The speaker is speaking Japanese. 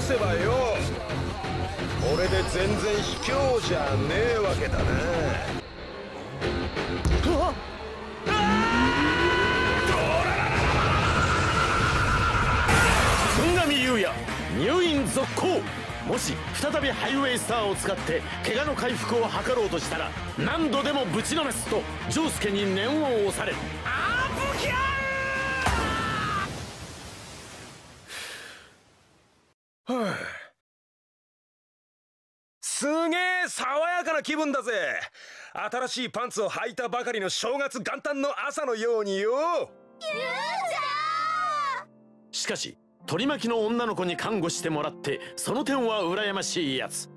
せばよ、これで全然卑怯じゃねえわけだな。 Fungami優也入院続行。もし再びハイウェイスターを使って怪我の回復を図ろうとしたら何度でもぶちのめすとジョウスケに念を押される。 あーぶきゃーはあ、すげえ爽やかな気分だぜ。新しいパンツを履いたばかりの正月元旦の朝のようによ。 しかし取り巻きの女の子に看護してもらってその点は羨ましいやつ。